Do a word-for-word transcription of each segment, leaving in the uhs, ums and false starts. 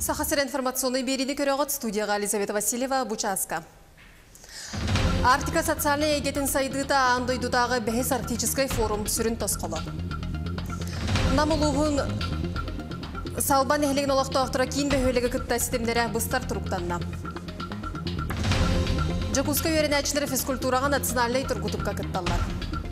Сахасыр информационный бериді көріғыт студияға Елизавета Васильева, Бучаска. Арктика социальный егетін сайдыта андойдудағы бәхес арктической форум сүрін тосқылы. Намылуғын салбан әхілеген олақты ақтыра кейін бәхөлігі күтті системдері бұстар тұрықтанна. Жокуска өрен әчілері физкультураға национальный тұрғытыпқа күтталар.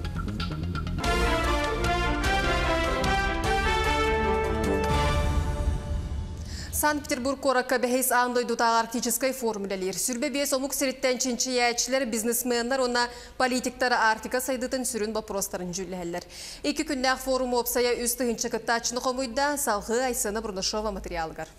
Санкт-Петербург коракка бәхейс андойдутағы арктической формулялер. Сүрбе бес омук сиреттен чинчи яйчилер, бизнесменлер, ona политиктары Арктика сайдытын сүрін бапростарын жүлләлер. Екі күннәқ форумы опсая үсті хынчы кыттачыны қомойда салғы Айсана Бұрнышова материалгар.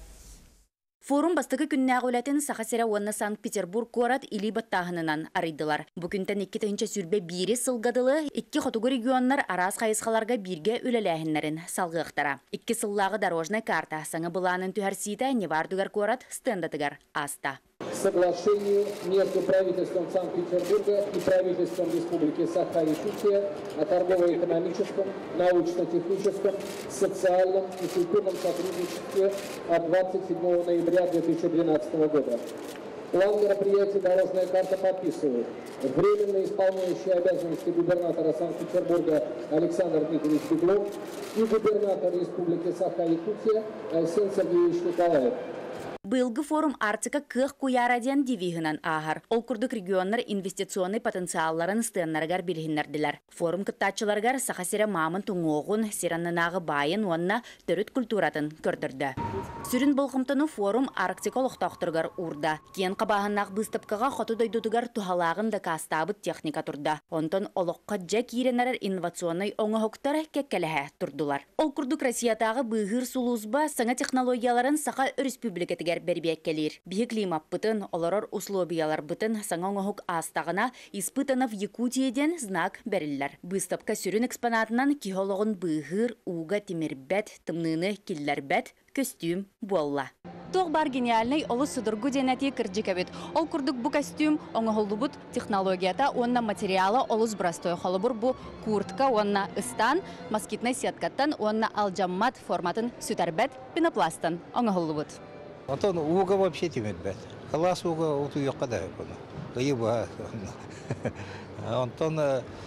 Форум бастығы күннәғ өләтін Сахасера онна Санкт-Петербург корат или баттағынынан арыдылар. Бүкінтен екі тәнчі сүрбе бири сылғадылы, екі хотуғы регионлар арас қайысқаларға бірге өлеләхінлерін салғықтара. Екі сыллағы дорожный карта саңы бұланын түхәрсейті невардугар корат стендатыгар аста. Соглашение между правительством Санкт-Петербурга и правительством Республики Саха-Якутия о торгово-экономическом, научно-техническом, социальном и культурном сотрудничестве от двадцать седьмого ноября две тысячи двенадцатого года. План мероприятий «Дорожная карта» подписывает временно исполняющий обязанности губернатора Санкт-Петербурга Александр Дмитриевич Беглов и губернатор Республики Саха-Якутия Айсен Сергеевич Николаев. Былғы форум Арктика кық куяраден дивихынан ағар. Ол күрдік регионлар инвестиционный потенциалларын стеннаргар білгіннерділер. Форум кыттачыларгар Сахасера мамын туңоғын, сираннанағы байын онна түріт культуратын көрдірді. Сүрін бұлғымтыны форум Арктика лұқтақтыргар урда. Кен қабағыннақ бұстыпқыға қоты дойдудығар тухалағын да кастабыт техника тұрда. Онтын олыққа жак еренерер инновационный оңы хоқтары кеккелігі тұрдылар. Ол күрдік Россиятағы бұғыр сулузба саңа технологияларын Саха республикетігер бербек келер. Бие климат бытын, оларар условиялар бытын саңаңығық астағына испытанов Якутияден знак берілер. Бұстапқа сүрін экспонатынан кихологын бұғыр, уға темірбәт, тымныны келлербәт, костюм болла. Тоқ бар гениальный олы судыргу денәте кірджікабет. Ол күрдік бұ костюм оңығылды бұд технологията, онна материалы олыз брастой қолыбыр бұ куртка, онна ыстан, москитный сеткаттан, онна алжаммат форматын сүтәрбәт, пенопластан оңығылды бұд. Антон, уга вообще темірбәт. Қалас уга ұту еққа да бұны. Ғайы бұға. Антон,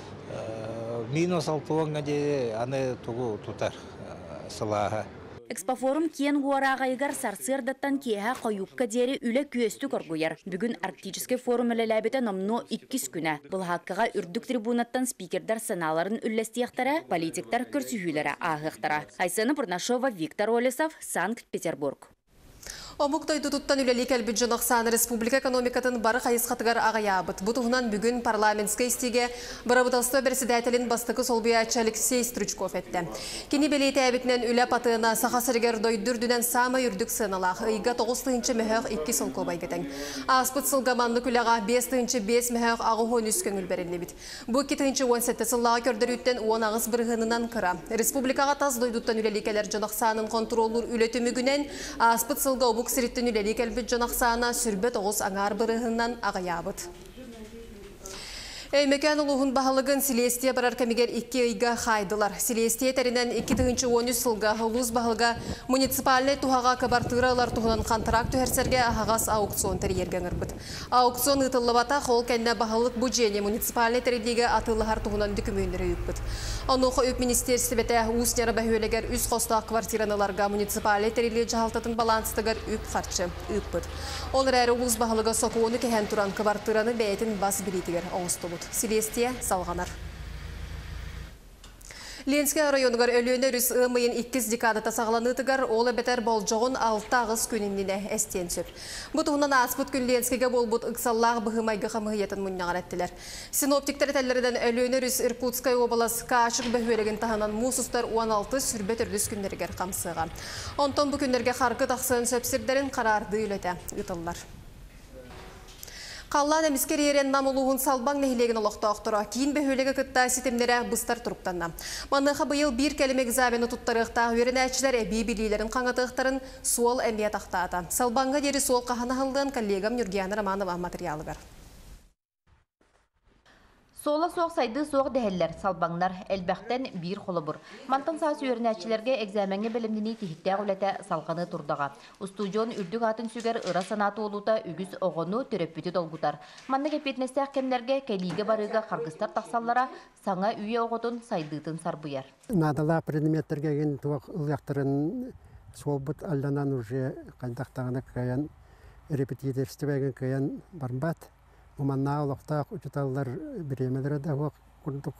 минус алтуанға де аны тұғу тұтар сылаға. Экспофорум кен гуарағайгар сарсырдаттан кеға қойуққа дері үлі көсті көргуяр. Бүгін арктический форум үлеләбеті номно иккіс күні. Бұл хаққыға үрдік трибунаттан спикердар саналарын үлләстияқтара, политиктар көрсүйілері ағықтара. Айсана Бұрнышова, Виктор Олесов, Санкт-Петербург. Омуқтай тұттан үлелік әлбіт Жонақсан Республика экономикатын бары қайысқатығар ағаябыт. Бұтығынан бүгін парламентскай істеге Барабыталсты берседәтелін бастықы солбиячы Алексей Стручков әтті. Кені белейті әбітінен үлі патығына сақасыргер дойдүрдінен сама үрдік сыналақ. Иға тоғыз-тығынчы мәхәқ екі солқо байгетен. Аспыт сылғаманды күліға бес-тығынчы бес мәхәқ ағуғын үс көңіл бәрінне біт. Бұл кетігінші он сетті сыллаға көрдір үттен он ағыз бірғынынан қыра. Республикаға таз дойдуттан үлелікелер Жонақсанын контролур үлеті мүгінен аспыт сылға обук сиреттен үлелік әлбіт Жонақсана сүрбет оғыз аңар бірғыннан ағаябыт. Өймекен ұлығын бағылығын Селестия барар кәмегер екі үйгі қайдылар. Селестия тәрінен екі тығынчы он үш сылға ұлыз бағылға муниципаліне туғаға кабартыралар туғынан қантырак түхерсерге ағағас аукцион тәрі ерген ұрбыт. Аукцион ұтылы бата қол кәнне бағылық бүджене муниципаліне тәрідегі атылығар туғынан дүкімендері үппіт. Онуқы өп министерсі бәті ұсыняры бәхөлегер үз қостақ квартираныларға муниципаліне тәрілі жағалтатын баланстығыр үп қарчы үппіт. Олар әрі ұлыз бағылыға соқуыны кәхен тұран квартираны бәйтін бас білетігер оңысты Селестия салғанар. Ленская районығар өліні рүс ұмайын иккіз декадата сағыланытығар олы бәтер бол жоғын алты ағыз күнініне әстен сөп. Бұтығынан аспыт күн Ленскеге бол бұт ұқсаллағы бұғымайғы қамығыетін мұннағар әттілер. Синоптиктер тәллерден өліні рүс Иркутскай обалас қашық бөхөлеген тағынан мұсыстар он алты сүрбет үрліс күндергер қамсыға. Онтон бұл күндерге қарқы тақсын сөпсірдерін қарарды үлеті ұтылар. Қаллан әміскер ерен намылуғын салбаң нәхілеген олақты ақтыра. Кейін бөхөлігі күтті сетімдері бұстар тұрыптанна. Манныға бұйыл бір кәлімі экзамені тұттарықта өрін әчілер әбей білейлерін қаңатықтарын суол әмия тақтады. Салбаңға дері суол қағаны ғылдың коллегам Нұргияны Романова материалы бар. Сола соқ сайды соқ дәһелләр, салбаңнар, әлбәқтен бир холобур. Мантан сасы өрнәчиләргә экзаменге белемдини тиһиттәг үләтә салғаны турдага. Устудион үрдүк атын сүгәр ыра санаты олута үгіз оғыну төрөппүті долгутар. Манны кепетнестәк кемнәргә кәлиге барыга қаргыстар тақсаллара саңа үйе оғытын сайдытын сарбыяр. Надала предметтерге ген туақ ұляқтырын солбут алданан уже қайдақтағына каян репетиторстыбеген каян бармбат. Уманна олоқтақ учуталлар биремелері да оқ күрдік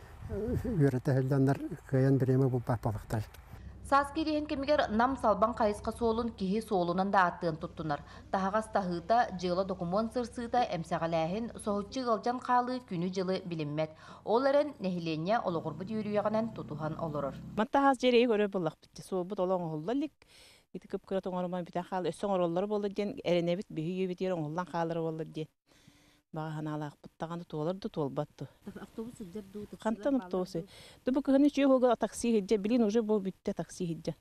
үйреті әлданлар каян биреме бұл бапалықтар. Сас керейін кемігер нам салбан қайысқа солын кихи солынан да аттығын тұттынар. Тағағас тағыта жылы документ сырсыта әмсәғаләхін соғытчы ғылжан қалы күні жылы білінмет. Ол әрін нәхилене олығырбы дүйрүйеғінен тұтуған олырыр. Маттағас жерей көрі бұлақ бітті. Солбыт олың ұғылдалік. Ити көп көрі тоңырман бітен қалы өссің ороллары болды ден, әрінебіт бүйі бітер оңылдан қалары болды ден. Бағахан алақ бұттағанды толырды, толбатты. Автобусы дерду. Қантан автобусы. Дұбы күхіні чүйе қолға такси хиджа, білін уже бұл бүтті такси хиджа.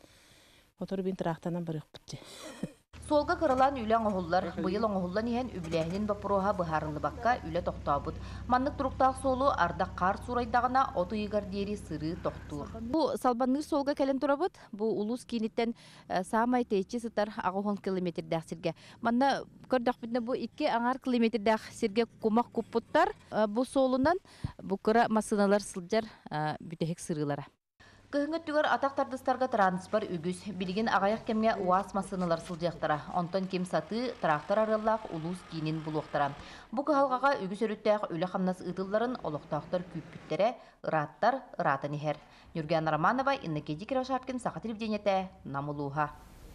Отыр бен тұрақтанан барық бүтті. Солга кырылан үләң оғыллар, бұйыл оғыллан ehen үбләхінен бапыруға бұхарылы баққа үлі тоқтабыд. Маннық тұруқтақ солу ардақ қар сурайдағына оты егар дері сыры тоқтур. Бұл салбанны солга кәлін тұрабыд, бұл улус кейінеттен самай тейчі сытар ағуған километр дәқсірге. Манна көрдақ бітіне бұл икі аңар километр дәқсірге құмақ күппұттар. Бұл солынан бұл кыра масыналар сылжар бүтәхек сырылара. Кыһыңы түгөр атақтардыстарға транспор үгіз, білген ағаяқ кемге уас масыналар сылжақтара. Онтон кем саты трактор арыллақ улус кейінен бұлуқтара. Бұ кыхалғаға үгіз өріттәқ үлі қамнас ұтылларын олықтақтар күппіттері, ыраттар, ыратын ехер. Нүрген Романова, Иннекеди Кирашаркин, Сақа телевидениеті, Намылуға.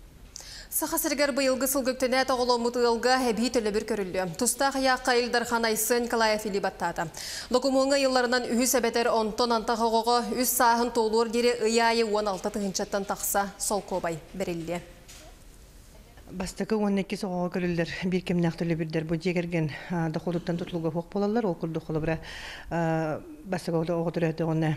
Сахасыргар быйылғы сылгөктене тоғылымыты ылға әбей төлі бір көрілді. Тұстақ яққа Илдархан Айсын Николаев Илибаттады. Локумуңы йылларынан үйі сәбетер онтон антағы ғоғы үз сағын толуыр дері ұяйы он алты тұғыншаттан тақса сол қобай бірілді. Бастакы он эки соғуға көрілдер бір кемнақ төлі бірдер. Бұл жегерген доходуттан тұтылуға хоқ болалар. Ол күрді қолы бұра бастакы оғы түрәді оны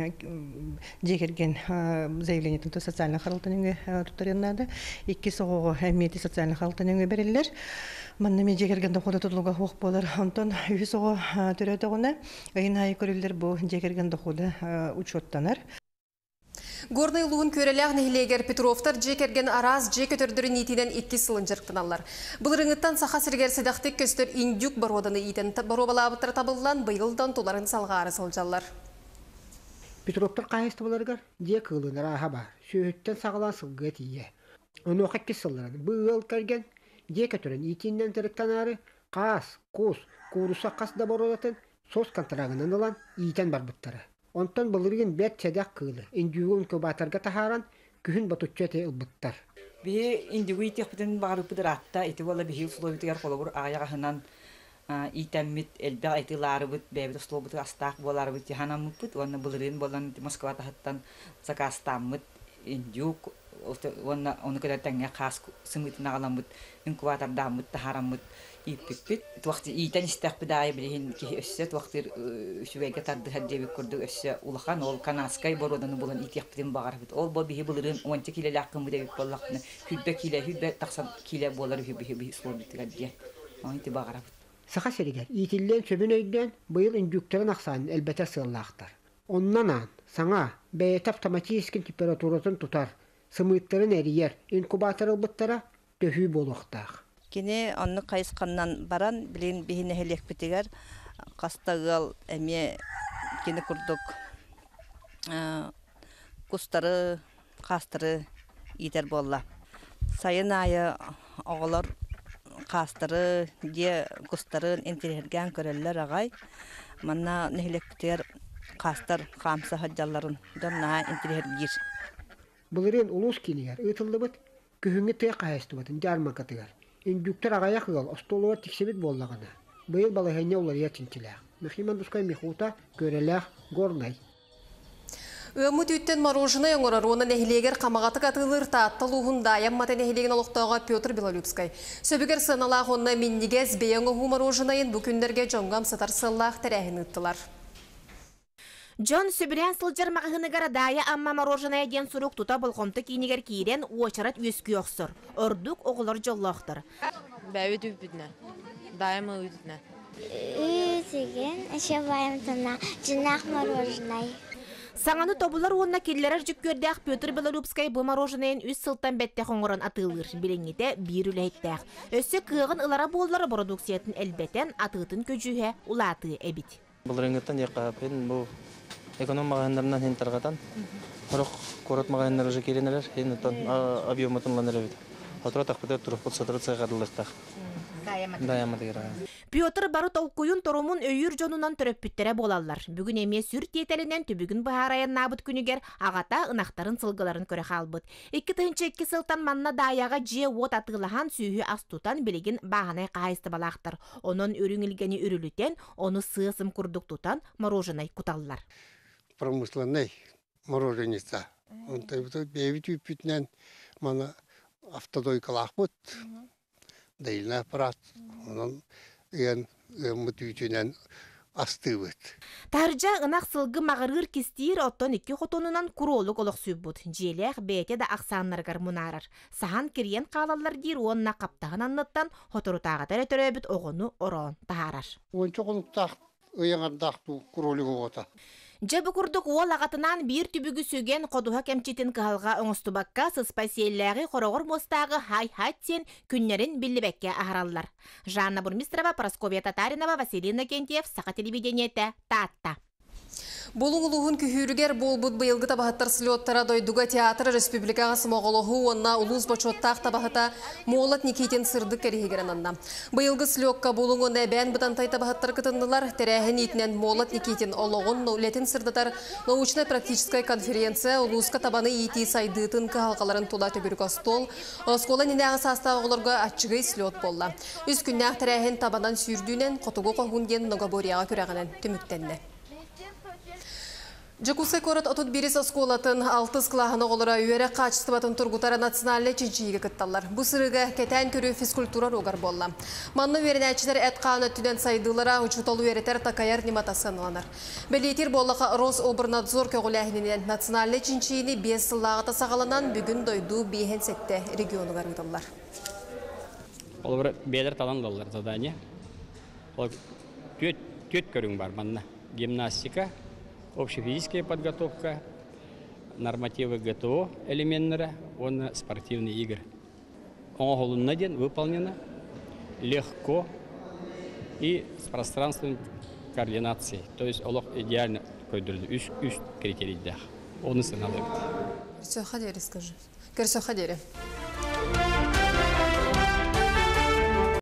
жегерген заявлениетін социальный қаралтын өңі тұттарынады. Екі соғуға әмметі социальный қаралтын өңі берілер. Маннаме жегерген доходу тұтылуға хоқ болар. Онтан үйі соғы түрәді оны айын айы көрілдер бұл жегерген доходу учеттанар. Горный луын көреләғ нәхілегер Петровтар жекерген араз жек өтірдірі нетінен икки сылын жырқтыналар. Бұл рыңыттан сақа сіргер сәдәқтік көстір индюк бароданы итен баробалабыттар табылдан бұйылдан толарын салғары сылжалар. Петровтар қайысты боларғар жек ұлыныр аға бар. Сүйіттен сағылан сылғы тие. Оны оқат кесілдірді. Бұл кәрген жек өтірін итінен тіріктанары қас, қос, қуруса қасында бародатын сос контрагынан олан итен бар бұттары. Онтан бұлырген бәт сәдәк қылы. Индюгун көбатарға тахаран күхін батутчеті ұлбыттар. Бе индюгу итек бітін бағырып бұдыр атта, еті ола бігіл сұлу бітігер қолы бұр ағаяғынан итәммет әлбәқ айтылары бұд, бәбіді сұлу бұтық астақ болары бұд, еханам бұд, оны бұлырген болан Москва тахаттан закастаммыт, индюк, оны көдер тәңе қас сымытын ағалам бұд, инкубатордаммыт, тахараммыт, иппиппит. Туақти итән истәқ бідайы білген кеге өссі, туақтыр үшівәйге тарды хәддебек көрді өссі улахан, ол канаскай бороданы болан итек біден бағар бід. Ол бұл бігі бұлырын онча келелі аққын бұдабек болақны, хүлбе келе, хүлбе тақсан келе болар үхі-бүхі сұлу бітігі әдде. Оны ити бағар бід. Сақа серігер, итілден сөбін өйден бұйыл үндюктерін ақсанын әлбәтер сыллақтар. Оннан ан, саңа, бәйет автоматическін температуратын тұтар, сымыттарын әрiyер, инкубаторы бұттара төхі болуқтақ. Кене онны қайысқаннан баран, білен бейіне хелек бітігер, қастағыл әме кені күрдік құстары, қастыры етер болла. Сайын айы оғылар қастыры, де құстарын интерерген көрелер ағай. Манна нехелек бітігер қастыр қамсы хаджаларын донна интерергер. Бұлырын ұлыс келігер, ұйтылды бұд, күхіңі тек қайысты бұдын, жарма қатығар. Индюктер ағаяқ ғал, остолуар тіксебет боллағына. Бұйыл балығайне олар ятінчіләқ. Мехиман дұскай мехута көреләқ горнай. Өміт үттен морожены оңырар, оны нәхилегер қамағаты қатылыр таттыл ұғында ямматы нәхилеген олықтауға Петр Белолюбскай. Сөбігер сыналақ онына миннигез бейін ұғу мороженайын бүкіндерге жоңғам сатар сыллақ тәрәхін ұттылар. Джон сөбірен сылжар мағығынығар дайы амма мороженая ден сұруқ тұта бұлғымты кейінігер кейден уочарат өскі өқсір. Үрдік оғылар жоллақтыр. Бәуі дөп бүдіне. Дайымы өйдіне. Үз деген, еще ваймтана, жинақ мороженое. Саңаны тобулар онна келлерер жүк көрдәк Петр Белорусскай бұл мороженайын үс сылтан бәтті қоңырын атылыр. Біліңгеті бір үләйттәк. Өсі кығын ылара боллары продукциятын әлбәтен атытын көжуге улаты әбіт. Бұл реңгеттен еқапен бұл эконом мағайындарынан хен тарғатан. Құрақ қорат мағайындар ұжы керенелер, хен объемытын ланыр әбіт. Отыра тақпыда тұрып бұт сатыры цайғадылықтақ. Петр бары толкуйун торумун өйүр жонунан төрөппүттере болалар. Бүгүн эме сүр тиетелинен түбүгүн бахарайын набыт күнүгер агата ынактарын сылгыларын көрө халбыт. Икки тыгынчы икки сылтан манна даяга же от атылахан сүйү астутан билигин баханай кайысты балактыр. Онун өрүңүлгени үрүлүтен, оны сыысым курдук тутан мороженое куталлар. Промышленный мороженица. Он тайбыты бейбит үппүтнен мана автодойкалах бут. Дейілі аппарат, оның ең мүтүйтінен асты бұд. Таржа ынақ сылғы мағырыр кестейір оттон екі хотонынан күролық олық сөп бұд. Желеғ бәйте да ақсанларғар мұнарар. Сахан кірген қалалар дейір онына қаптағын аннаттан хоторутаға тәрі түрі бүд оғыны орон тағарар. Ончы қонықтақ, өйеңардақту күролығы ота. Жабы күрдік ол ағатынан бір түбігі сөген қодуға кәмчетін кығалға оңыстубаққа сыспасиелләғі қорағыр мостағы хай-хаттен күннерін білібәкке ағыралылар. Жанна Бурмистрова, Прасковья Татаринова, Василина Кентьев, Сақа телевидениеті, Татта. Болуң ұлығын күхүйрігер болбұд бұйылғы табахаттар слеттара дойдуға театры республикаға сымоғылығы онна ұлыз бачоттақ табахата Молот Никитин сырды кәрігерін анна. Бұйылғы слетка болуң онна бән бұтантай табахаттар кытындылар, тәрәхін етінен Молот Никитин олығын нөлетін сырдатар научно-практическая конференция ұлызға табаны еті сайдытын кағалқаларын тула төбіргі стол, оскола ненәғы састағы оларға атчығы слет болла. Үз күннәқ тәрәхін табанан сүйірдүйінен қотығы қоғын ген Ногоборияға көрәғінен түміктенне. Жакусай корот отут бирис осколатын алтыс клаханы олыра үйері қачыстыбатын тұргутара националлы чинчиге кытталар. Бұ сырыға кетен түрі физкультура рогар болла. Манны веренәчілер әтқаны түден сайдылара учуталу еретер такаяр нематасынланар. Белетер боллаға Рособорнадзор көгіләхінен националлы чинчиini бес сыллағыта сағаланан бүгін дойду бейхен сетте регионы гарыдалар. Олар бейлер талан доллар задание. Төт көрің бар манна. Гимнастика, общефизическая подготовка, нормативы ГТО элементера, он спортивные игры. Он на день выполнено легко и с пространственной координацией. То есть он идеально үш критерий. Он и становится. Керсо Хадери, скажи. Керсо Хадери.